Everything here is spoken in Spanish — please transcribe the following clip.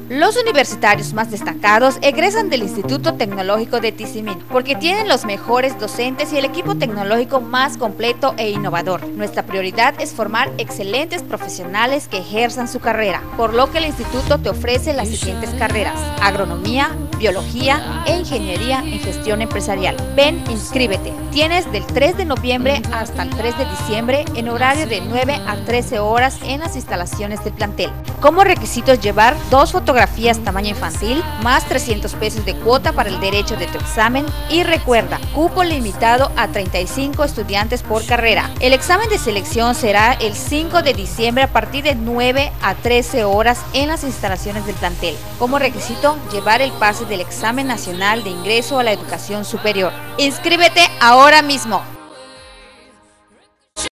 Los universitarios más destacados egresan del Instituto Tecnológico de Tizimín porque tienen los mejores docentes y el equipo tecnológico más completo e innovador. Nuestra prioridad es formar excelentes profesionales que ejerzan su carrera, por lo que el instituto te ofrece las siguientes carreras: agronomía, biología e ingeniería en gestión empresarial. Ven, inscríbete. Tienes del 3 de noviembre hasta el 3 de diciembre en horario de 9 a 13 horas en las instalaciones del plantel. Como requisitos, llevar 2 fotografías tamaño infantil, más 300 pesos de cuota para el derecho de tu examen, y recuerda, cupo limitado a 35 estudiantes por carrera. El examen de selección será el 5 de diciembre a partir de 9 a 13 horas en las instalaciones del plantel. Como requisito, llevar el pase del examen nacional de ingreso a la educación superior. ¡Inscríbete ahora mismo!